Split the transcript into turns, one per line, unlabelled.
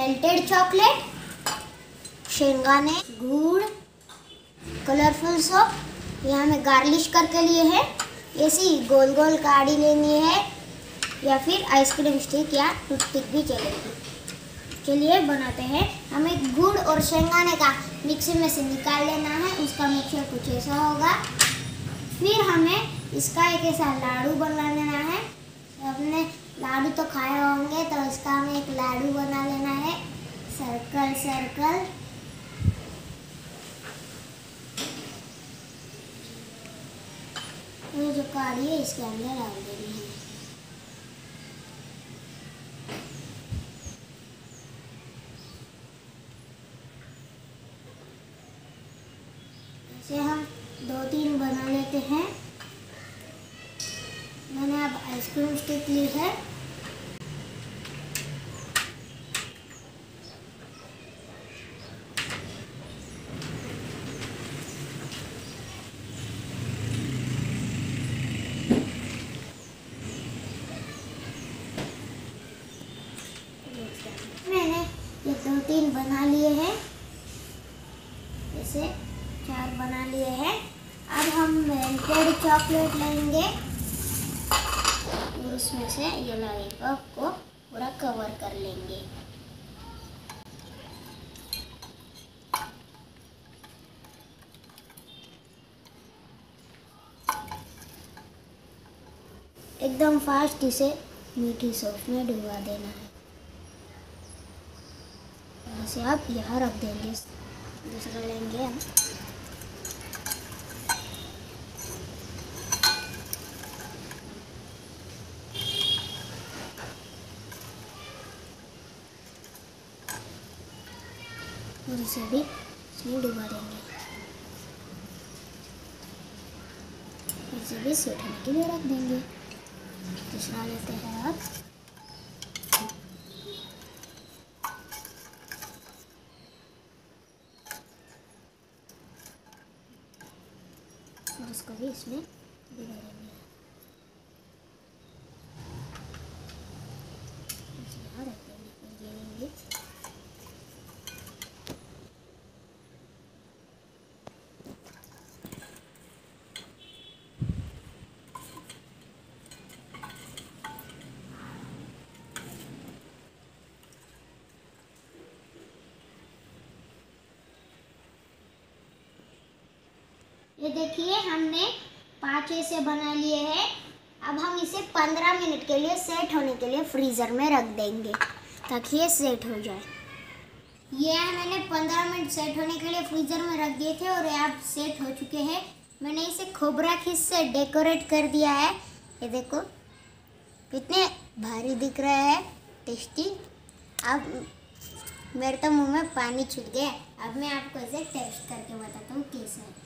Melted chocolate, शेंगाने, गुड़, colourful soap. यहाँ हमें गार्लिश करके लिए है। ऐसी गोल गोल काड़ी लेनी है या फिर आइसक्रीम स्टिक या टूथपिक भी चलेगी। चलिए बनाते हैं। हमें गुड़ और शेंगाने का मिक्सी में से निकाल लेना है। उसका मिक्सचर कुछ ऐसा होगा। फिर हमें इसका एक ऐसा लाडू बना लेना है। आपने लाडू तो खाए होंगे, तो इसका हमें एक लाडू बना लेना है। Circle circle. ये जो काड़ी है इसके अंदर डाल देनी है। ऐसे हम 2-3 बना लेते हैं। मैंने अब आइसक्रीम स्टिक ली है। मैंने ये 2-3 बना लिए हैं। ऐसे 4 बना लिए हैं। अब हम मेल्टेड चॉकलेट लेंगे और उसमें से ये लॉलीपॉप को पूरा कवर कर लेंगे। एकदम फास्ट इसे मीठी सॉस में डुबा देना है। इसे आप यहाँ रख देंगे। दूसरा लेंगे हम। और इसे भी इसमें डुबा देंगे। इसे भी सेट होने के लिए रख देंगे। दूसरा लेते हैं आप। और इसको भी इसमें भिगा देंगे। यहाँ रख देंगे। ये देखिए हमने 5 ऐसे बना लिए हैं। अब हम इसे 15 मिनट के लिए सेट होने के लिए फ्रीज़र में रख देंगे ताकि ये सेट हो जाए। ये मैंने 15 मिनट सेट होने के लिए फ्रीज़र में रख दिए थे और ये अब सेट हो चुके हैं। मैंने इसे खोबरा खीस से डेकोरेट कर दिया है। ये देखो कितने भारी दिख रहे हैं, टेस्टी। अब मेरे तो मुंह में पानी छूट गया। अब मैं आपको इसे टेस्ट करके बताता हूँ कैसा है।